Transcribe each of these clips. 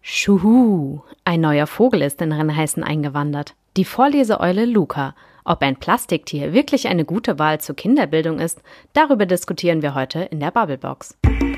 Schuhu, ein neuer Vogel ist in Rennheißen eingewandert. Die Vorleseeule Luca. Ob ein Plastiktier wirklich eine gute Wahl zur Kinderbildung ist, darüber diskutieren wir heute in der Bubblebox.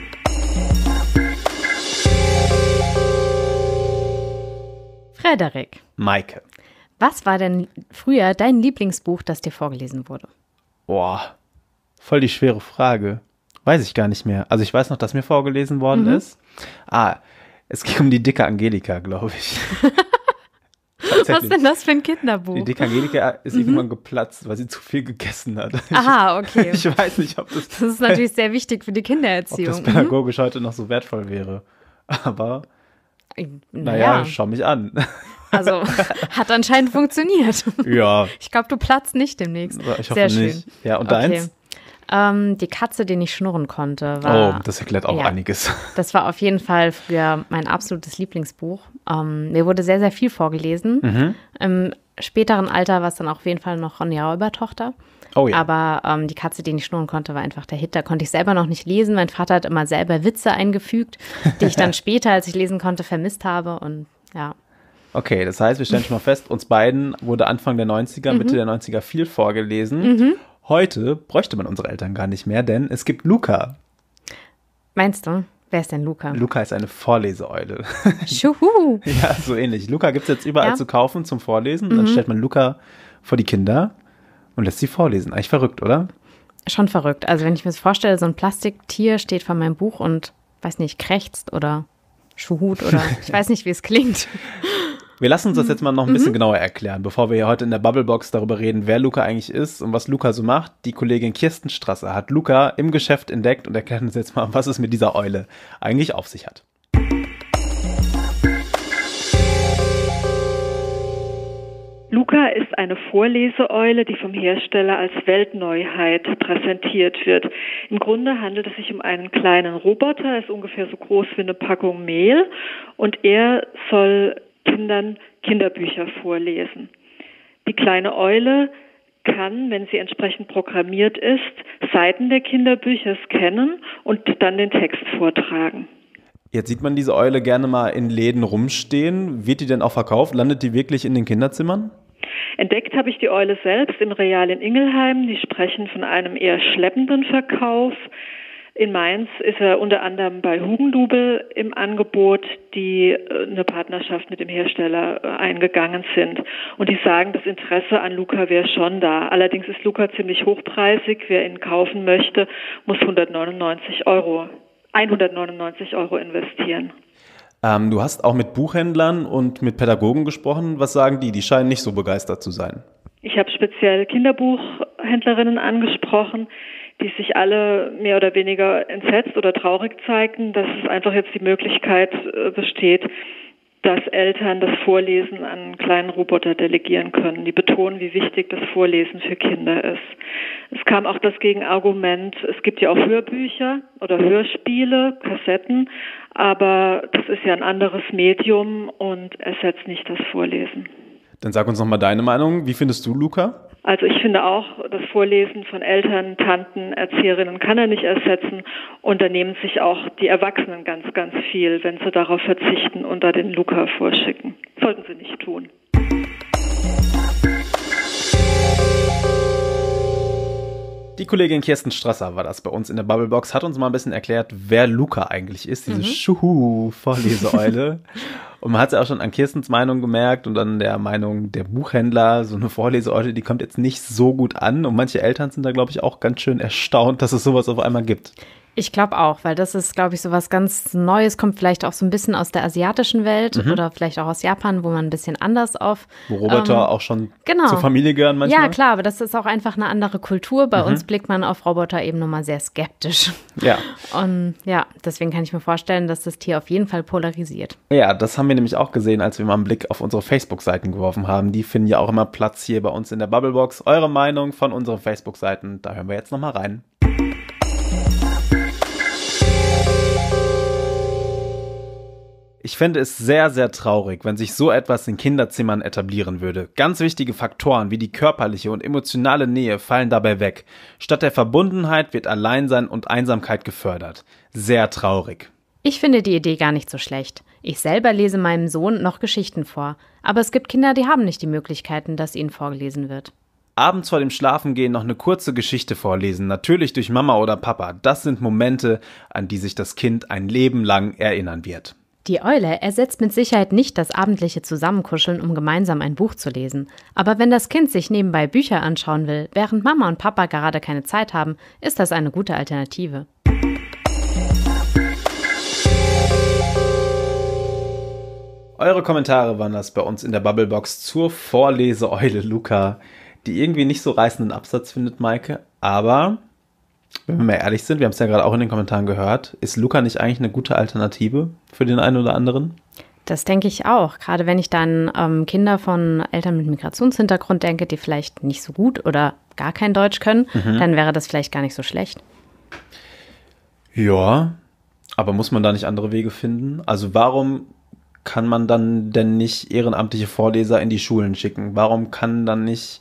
Frederik. Maike. Was war denn früher dein Lieblingsbuch, das dir vorgelesen wurde? Boah, voll die schwere Frage. Weiß ich gar nicht mehr. Also ich weiß noch, dass mir vorgelesen worden ist. Es ging um die dicke Angelika, glaube ich. Was ist denn das für ein Kinderbuch? Die dicke Angelika ist irgendwann geplatzt, weil sie zu viel gegessen hat. Aha, okay. Ich weiß nicht, ob das... Das ist natürlich sehr wichtig für die Kindererziehung. Ob das pädagogisch heute noch so wertvoll wäre. Aber, naja, schau mich an. Also, hat anscheinend funktioniert. Ja. Ich glaube, du platzt nicht demnächst. Ich hoffe nicht. Ja, und deins? Die Katze, die nicht schnurren konnte, war... Oh, das erklärt auch einiges. Das war auf jeden Fall früher mein absolutes Lieblingsbuch. Mir wurde sehr, sehr viel vorgelesen. Im späteren Alter war es dann auch auf jeden Fall noch Ronja Räubertochter. Oh ja. Aber die Katze, die nicht schnurren konnte, war einfach der Hit. Da konnte ich selber noch nicht lesen. Mein Vater hat immer selber Witze eingefügt, die ich dann später, als ich lesen konnte, vermisst habe. Und ja. Okay, das heißt, wir stellen schon mal fest, uns beiden wurde Anfang der 90er, Mitte der 90er viel vorgelesen. Heute bräuchte man unsere Eltern gar nicht mehr, denn es gibt Luca. Meinst du? Wer ist denn Luca? Luca ist eine Vorleseeule. Schuhu! Ja, so ähnlich. Luca gibt es jetzt überall zu kaufen zum Vorlesen. Dann stellt man Luca vor die Kinder und lässt sie vorlesen. Eigentlich verrückt, oder? Schon verrückt. Also wenn ich mir das vorstelle, so ein Plastiktier steht vor meinem Buch und, weiß nicht, krächzt oder schuhut oder ich weiß nicht, wie es klingt. Wir lassen uns das jetzt mal noch ein bisschen genauer erklären, bevor wir hier heute in der Bubblebox darüber reden, wer Luca eigentlich ist und was Luca so macht. Die Kollegin Kirsten Strasser hat Luca im Geschäft entdeckt und erklärt uns jetzt mal, was es mit dieser Eule eigentlich auf sich hat. Luca ist eine Vorleseeule, die vom Hersteller als Weltneuheit präsentiert wird. Im Grunde handelt es sich um einen kleinen Roboter, er ist ungefähr so groß wie eine Packung Mehl und er soll Kindern Kinderbücher vorlesen. Die kleine Eule kann, wenn sie entsprechend programmiert ist, Seiten der Kinderbücher scannen und dann den Text vortragen. Jetzt sieht man diese Eule gerne mal in Läden rumstehen. Wird die denn auch verkauft? Landet die wirklich in den Kinderzimmern? Entdeckt habe ich die Eule selbst im Real in Ingelheim. Die sprechen von einem eher schleppenden Verkauf. In Mainz ist er unter anderem bei Hugendubel im Angebot, die eine Partnerschaft mit dem Hersteller eingegangen sind. Und die sagen, das Interesse an Luca wäre schon da. Allerdings ist Luca ziemlich hochpreisig. Wer ihn kaufen möchte, muss 199 Euro investieren. Du hast auch mit Buchhändlern und mit Pädagogen gesprochen. Was sagen die? Die scheinen nicht so begeistert zu sein. Ich habe speziell Kinderbuchhändlerinnen angesprochen, die sich alle mehr oder weniger entsetzt oder traurig zeigten, dass es einfach jetzt die Möglichkeit besteht, dass Eltern das Vorlesen an einen kleinen Roboter delegieren können. Die betonen, wie wichtig das Vorlesen für Kinder ist. Es kam auch das Gegenargument, es gibt ja auch Hörbücher oder Hörspiele, Kassetten, aber das ist ja ein anderes Medium und ersetzt nicht das Vorlesen. Dann sag uns noch mal deine Meinung. Wie findest du Luca? Also ich finde auch, das Vorlesen von Eltern, Tanten, Erzieherinnen kann er nicht ersetzen und da nehmen sich auch die Erwachsenen ganz, ganz viel, wenn sie darauf verzichten und da den Luca vorschicken. Sollten sie nicht tun. Die Kollegin Kirsten Strasser war das bei uns in der Bubblebox, hat uns mal ein bisschen erklärt, wer Luca eigentlich ist, diese Schuhu-Vorleseeule. Und man hat es ja auch schon an Kirstens Meinung gemerkt und an der Meinung der Buchhändler, so eine Vorleseeule, die kommt jetzt nicht so gut an. Und manche Eltern sind da, glaube ich, auch ganz schön erstaunt, dass es sowas auf einmal gibt. Ich glaube auch, weil das ist, glaube ich, so was ganz Neues, kommt vielleicht auch so ein bisschen aus der asiatischen Welt oder vielleicht auch aus Japan, wo man ein bisschen anders auf... Wo Roboter auch schon zur Familie gehören manchmal. Ja, klar, aber das ist auch einfach eine andere Kultur. Bei uns blickt man auf Roboter eben nochmal sehr skeptisch. Ja. Und ja, deswegen kann ich mir vorstellen, dass das Tier auf jeden Fall polarisiert. Ja, das haben wir nämlich auch gesehen, als wir mal einen Blick auf unsere Facebook-Seiten geworfen haben. Die finden ja auch immer Platz hier bei uns in der Bubblebox. Eure Meinung von unseren Facebook-Seiten, da hören wir jetzt nochmal rein. Ich fände es sehr, sehr traurig, wenn sich so etwas in Kinderzimmern etablieren würde. Ganz wichtige Faktoren wie die körperliche und emotionale Nähe fallen dabei weg. Statt der Verbundenheit wird Alleinsein und Einsamkeit gefördert. Sehr traurig. Ich finde die Idee gar nicht so schlecht. Ich selber lese meinem Sohn noch Geschichten vor. Aber es gibt Kinder, die haben nicht die Möglichkeiten, dass ihnen vorgelesen wird. Abends vor dem Schlafengehen noch eine kurze Geschichte vorlesen, natürlich durch Mama oder Papa. Das sind Momente, an die sich das Kind ein Leben lang erinnern wird. Die Eule ersetzt mit Sicherheit nicht das abendliche Zusammenkuscheln, um gemeinsam ein Buch zu lesen. Aber wenn das Kind sich nebenbei Bücher anschauen will, während Mama und Papa gerade keine Zeit haben, ist das eine gute Alternative. Eure Kommentare waren das bei uns in der Bubblebox zur Vorleseeule Luca, die irgendwie nicht so reißenden Absatz findet, Maike. Aber, wenn wir mal ehrlich sind, wir haben es ja gerade auch in den Kommentaren gehört, ist Luca nicht eigentlich eine gute Alternative für den einen oder anderen? Das denke ich auch. Gerade wenn ich dann Kinder von Eltern mit Migrationshintergrund denke, die vielleicht nicht so gut oder gar kein Deutsch können, dann wäre das vielleicht gar nicht so schlecht. Ja, aber muss man da nicht andere Wege finden? Also warum kann man dann denn nicht ehrenamtliche Vorleser in die Schulen schicken? Warum können dann nicht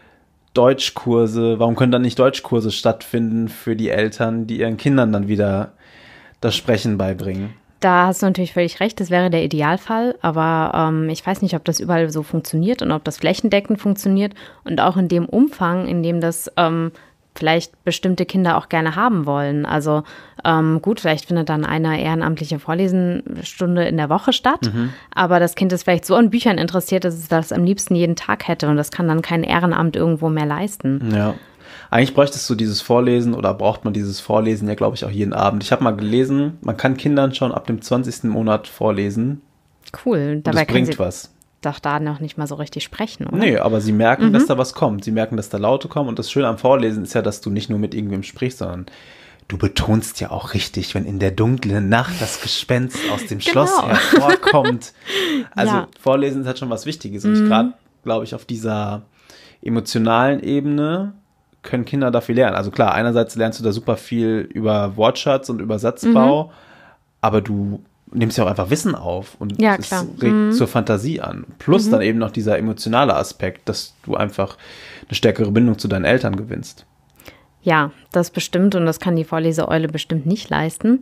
Deutschkurse stattfinden für die Eltern, die ihren Kindern dann wieder das Sprechen beibringen? Da hast du natürlich völlig recht, das wäre der Idealfall, aber ich weiß nicht, ob das überall so funktioniert und ob das flächendeckend funktioniert und auch in dem Umfang, in dem das vielleicht bestimmte Kinder auch gerne haben wollen. Also gut, vielleicht findet dann eine ehrenamtliche Vorlesenstunde in der Woche statt, aber das Kind ist vielleicht so an Büchern interessiert, dass es das am liebsten jeden Tag hätte und das kann dann kein Ehrenamt irgendwo mehr leisten. Ja, eigentlich bräuchtest du dieses Vorlesen oder braucht man dieses Vorlesen ja, glaube ich, auch jeden Abend. Ich habe mal gelesen, man kann Kindern schon ab dem 20. Monat vorlesen. Cool. Dabei das bringt was. Doch da noch nicht mal so richtig sprechen, oder? Nee, aber sie merken, dass da was kommt. Sie merken, dass da Laute kommen. Und das Schöne am Vorlesen ist ja, dass du nicht nur mit irgendwem sprichst, sondern du betonst ja auch richtig, wenn in der dunklen Nacht das Gespenst aus dem Schloss hervorkommt. Also Vorlesen ist halt schon was Wichtiges. Und gerade, glaube ich, auf dieser emotionalen Ebene können Kinder da viel lernen. Also klar, einerseits lernst du da super viel über Wortschatz und über Satzbau, aber du nimmst ja auch einfach Wissen auf und es regt zur Fantasie an. Plus dann eben noch dieser emotionale Aspekt, dass du einfach eine stärkere Bindung zu deinen Eltern gewinnst. Ja, das bestimmt und das kann die Vorleseeule bestimmt nicht leisten,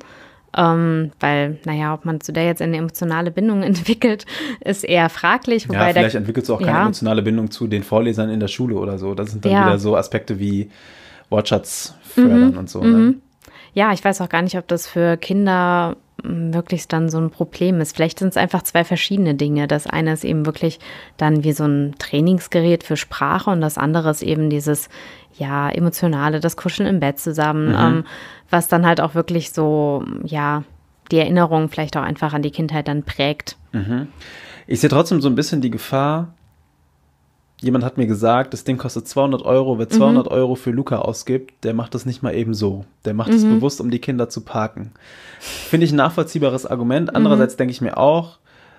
weil, ob man zu der jetzt eine emotionale Bindung entwickelt, ist eher fraglich. Wobei vielleicht entwickelst du auch keine emotionale Bindung zu den Vorlesern in der Schule oder so. Das sind dann wieder so Aspekte wie Wortschatz fördern und so. Ne? Ja, ich weiß auch gar nicht, ob das für Kinder wirklich dann so ein Problem ist. Vielleicht sind es einfach zwei verschiedene Dinge. Das eine ist eben wirklich dann wie so ein Trainingsgerät für Sprache und das andere ist eben dieses, emotionale, das Kuscheln im Bett zusammen, was dann halt auch wirklich so, die Erinnerung vielleicht auch einfach an die Kindheit dann prägt. Ich sehe trotzdem so ein bisschen die Gefahr, jemand hat mir gesagt, das Ding kostet 200 €, wer 200 € für Luca ausgibt, der macht das nicht mal eben so. Der macht es bewusst, um die Kinder zu parken. Finde ich ein nachvollziehbares Argument. Andererseits denke ich mir auch,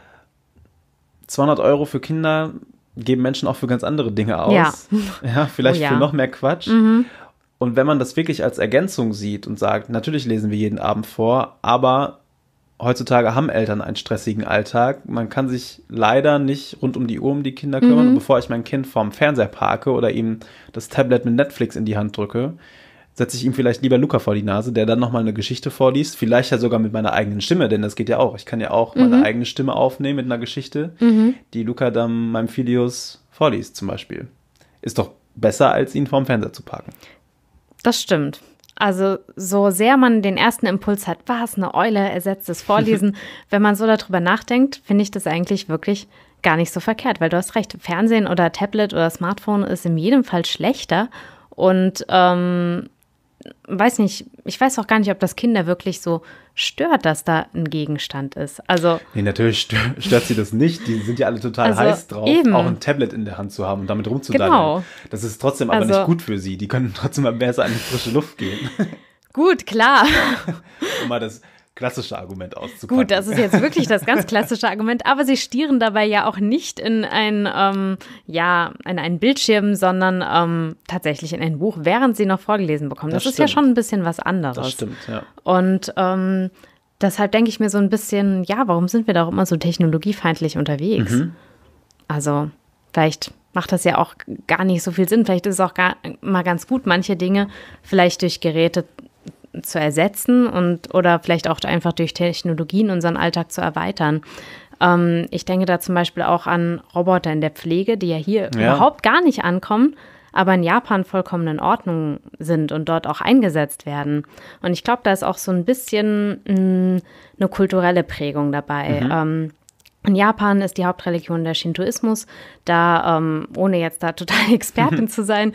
200 € für Kinder geben Menschen auch für ganz andere Dinge aus. Ja, vielleicht für noch mehr Quatsch. Und wenn man das wirklich als Ergänzung sieht und sagt, natürlich lesen wir jeden Abend vor, aber heutzutage haben Eltern einen stressigen Alltag. Man kann sich leider nicht rund um die Uhr um die Kinder kümmern. Und bevor ich mein Kind vorm Fernseher parke oder ihm das Tablet mit Netflix in die Hand drücke, setze ich ihm vielleicht lieber Luca vor die Nase, der dann nochmal eine Geschichte vorliest. Vielleicht ja sogar mit meiner eigenen Stimme, denn das geht ja auch. Ich kann ja auch meine eigene Stimme aufnehmen mit einer Geschichte, die Luca dann meinem Filius vorliest zum Beispiel. Ist doch besser, als ihn vorm Fernseher zu parken. Das stimmt. Also so sehr man den ersten Impuls hat, was, eine Eule ersetzt das Vorlesen, wenn man so darüber nachdenkt, finde ich das eigentlich wirklich gar nicht so verkehrt, weil du hast recht, Fernsehen oder Tablet oder Smartphone ist in jedem Fall schlechter und weiß nicht, ich weiß auch gar nicht, ob das Kinder wirklich so stört, dass da ein Gegenstand ist. Also nee, natürlich stört sie das nicht. Die sind ja alle total heiß drauf, auch ein Tablet in der Hand zu haben und damit rumzudaddeln. Genau. Das ist trotzdem aber nicht gut für sie. Die können trotzdem mal besser an die frische Luft gehen. Gut, klar. Um mal das klassische Argument auszupacken. Gut, das ist jetzt wirklich das ganz klassische Argument, aber sie stieren dabei ja auch nicht in einen Bildschirm, sondern tatsächlich in ein Buch, während sie noch vorgelesen bekommen. Das ist ja schon ein bisschen was anderes. Das stimmt, ja. Und deshalb denke ich mir so ein bisschen, warum sind wir da auch immer so technologiefeindlich unterwegs? Also vielleicht macht das ja auch gar nicht so viel Sinn. Vielleicht ist es auch mal ganz gut, manche Dinge vielleicht durch Geräte zu ersetzen oder vielleicht auch einfach durch Technologien unseren Alltag zu erweitern. Ich denke da zum Beispiel auch an Roboter in der Pflege, die ja hier überhaupt gar nicht ankommen, aber in Japan vollkommen in Ordnung sind und dort auch eingesetzt werden. Und ich glaube, da ist auch so ein bisschen eine kulturelle Prägung dabei. In Japan ist die Hauptreligion der Shintoismus. Da, ohne jetzt da total Expertin zu sein,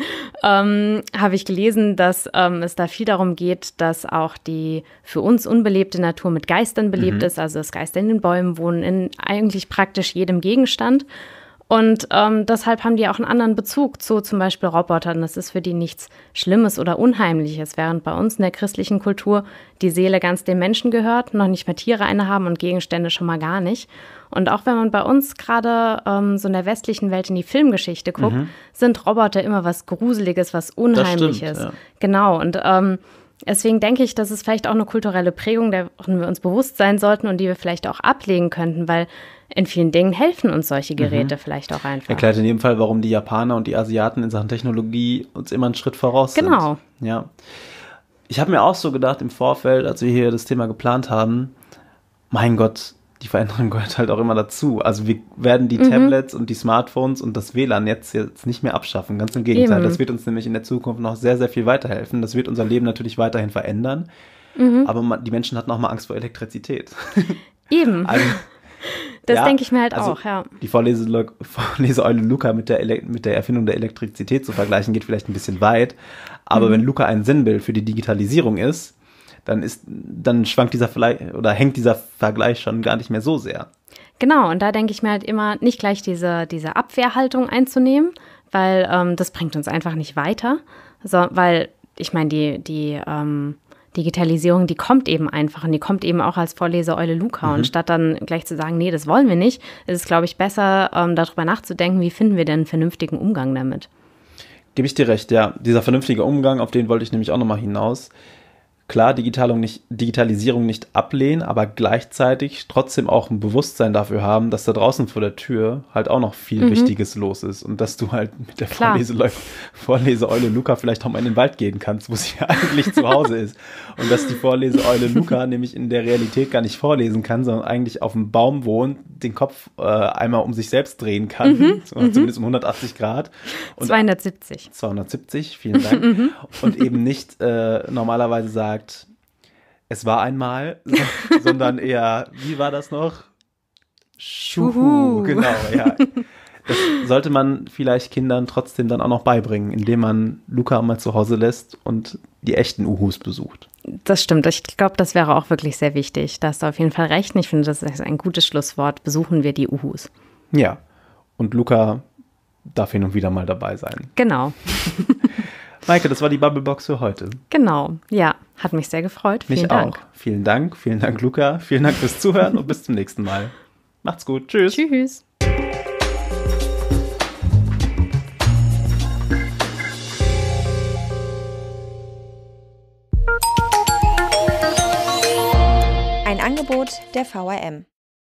habe ich gelesen, dass es da viel darum geht, dass auch die für uns unbelebte Natur mit Geistern belebt ist. Also dass Geister in den Bäumen wohnen, in eigentlich praktisch jedem Gegenstand. Und deshalb haben die auch einen anderen Bezug zu zum Beispiel Robotern. Das ist für die nichts Schlimmes oder Unheimliches, während bei uns in der christlichen Kultur die Seele ganz dem Menschen gehört, noch nicht mehr Tiere innehaben und Gegenstände schon mal gar nicht. Und auch wenn man bei uns gerade so in der westlichen Welt in die Filmgeschichte guckt, sind Roboter immer was Gruseliges, was Unheimliches. Das stimmt, ja. Genau, und deswegen denke ich, das ist vielleicht auch eine kulturelle Prägung, der wir uns bewusst sein sollten und die wir vielleicht auch ablegen könnten, weil in vielen Dingen helfen uns solche Geräte vielleicht auch einfach. Erklärt in jedem Fall, warum die Japaner und die Asiaten in Sachen Technologie uns immer einen Schritt voraus sind. Genau. Ja. Ich habe mir auch so gedacht im Vorfeld, als wir hier das Thema geplant haben, mein Gott, die Veränderung gehört halt auch immer dazu. Also wir werden die Tablets und die Smartphones und das WLAN jetzt nicht mehr abschaffen. Ganz im Gegenteil. Eben. Das wird uns nämlich in der Zukunft noch sehr, sehr viel weiterhelfen. Das wird unser Leben natürlich weiterhin verändern. Aber die Menschen hatten auch mal Angst vor Elektrizität. Eben. Also, das denke ich mir halt also auch, ja. Die Vorleseeule Luca mit der Erfindung der Elektrizität zu vergleichen, geht vielleicht ein bisschen weit. Aber wenn Luca ein Sinnbild für die Digitalisierung ist, dann hängt dieser Vergleich schon gar nicht mehr so sehr. Genau, und da denke ich mir halt immer, nicht gleich diese Abwehrhaltung einzunehmen, weil das bringt uns einfach nicht weiter. Weil, ich meine, die Digitalisierung, die kommt eben einfach und die kommt eben auch als Vorleseeule Luca. Und statt dann gleich zu sagen, nee, das wollen wir nicht, ist es, glaube ich, besser, darüber nachzudenken, wie finden wir denn einen vernünftigen Umgang damit. Gebe ich dir recht, ja. Dieser vernünftige Umgang, auf den wollte ich nämlich auch nochmal hinaus. Klar, Digitalisierung nicht ablehnen, aber gleichzeitig trotzdem auch ein Bewusstsein dafür haben, dass da draußen vor der Tür halt auch noch viel Wichtiges los ist und dass du halt mit der Vorleseeule Luca vielleicht auch mal in den Wald gehen kannst, wo sie ja eigentlich zu Hause ist. Und dass die Vorleseeule Luca nämlich in der Realität gar nicht vorlesen kann, sondern eigentlich auf dem Baum wohnt, den Kopf einmal um sich selbst drehen kann, zumindest um 180 Grad. Und 270, vielen Dank. Und eben nicht normalerweise sagt, es war einmal, sondern eher, wie war das noch? Schuhu. Genau, ja. Das sollte man vielleicht Kindern trotzdem dann auch noch beibringen, indem man Luca mal zu Hause lässt und die echten Uhus besucht. Das stimmt. Ich glaube, das wäre auch wirklich sehr wichtig. Da hast du auf jeden Fall recht. Ich finde, das ist ein gutes Schlusswort. Besuchen wir die Uhus. Ja, und Luca darf hin und wieder mal dabei sein. Genau. Maike, das war die Bubblebox für heute. Genau, ja, hat mich sehr gefreut. Vielen Dank. Auch. Vielen Dank, Luca. Vielen Dank fürs Zuhören und bis zum nächsten Mal. Macht's gut. Tschüss. Tschüss. Ein Angebot der VRM.